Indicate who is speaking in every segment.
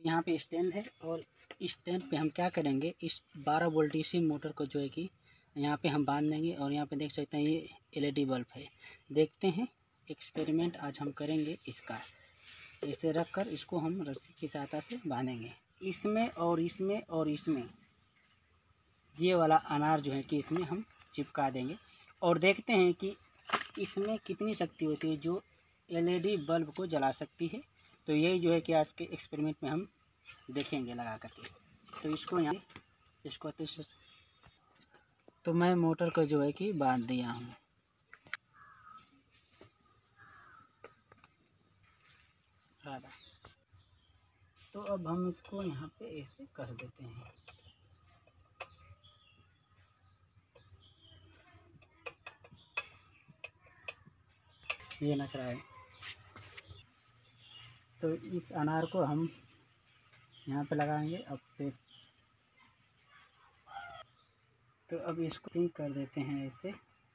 Speaker 1: यहाँ पे स्टैंड है और स्टैंड पे हम क्या करेंगे, इस 12 वोल्ट डीसी मोटर को जो है कि यहाँ पे हम बांध देंगे। और यहाँ पे देख सकते हैं ये एलईडी बल्ब है। देखते हैं एक्सपेरिमेंट आज हम करेंगे इसका। ऐसे रख कर इसको हम रस्सी की सहायता से बांधेंगे। इसमें और इसमें और इसमें ये वाला अनार जो है कि इसमें हम चिपका देंगे और देखते हैं कि इसमें कितनी शक्ति होती है जो एलईडी बल्ब को जला सकती है। तो यही जो है कि आज के एक्सपेरिमेंट में हम देखेंगे लगा करके। तो इसको यहाँ इसको अच्छे से, तो मैं मोटर को जो है कि बांध दिया हूँ। तो अब हम इसको यहाँ पे ऐसे कर देते हैं। ये नच रहा है। तो इस अनार को हम यहाँ पे लगाएंगे। अब तो अब इसको पिंक कर देते हैं ऐसे।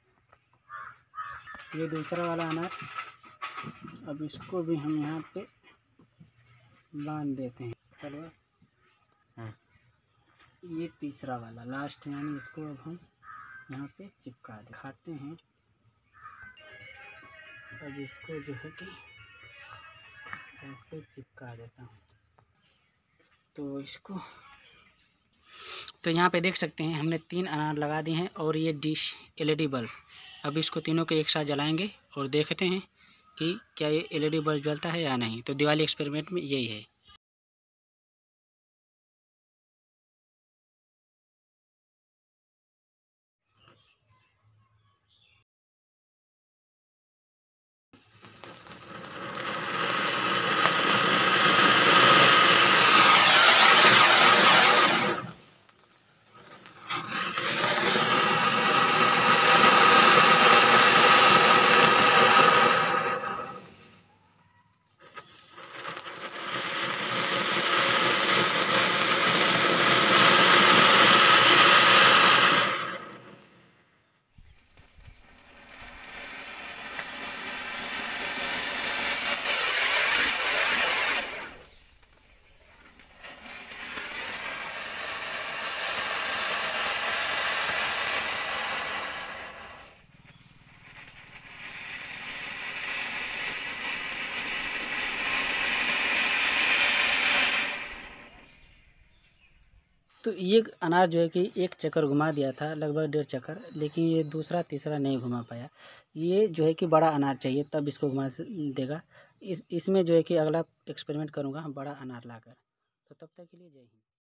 Speaker 1: ये दूसरा वाला अनार, अब इसको भी हम यहाँ पे बांध देते हैं। चलो ये तीसरा वाला लास्ट, यानी इसको अब हम यहाँ पे चिपका दिखाते हैं। अब इसको जो है कि ऐसे चिपका देता हूँ। तो इसको तो यहाँ पे देख सकते हैं हमने 3 अनार लगा दिए हैं और ये डिश एलईडी बल्ब। अब इसको तीनों को एक साथ जलाएंगे और देखते हैं कि क्या ये एलईडी बल्ब जलता है या नहीं। तो दिवाली एक्सपेरिमेंट में यही है। तो ये अनार जो है कि एक चक्कर घुमा दिया था, लगभग 1.5 चक्कर, लेकिन ये दूसरा तीसरा नहीं घुमा पाया। ये जो है कि बड़ा अनार चाहिए तब इसको घुमा देगा। इसमें जो है कि अगला एक्सपेरिमेंट करूँगा बड़ा अनार लाकर। तो तब तक के लिए जय हिंद।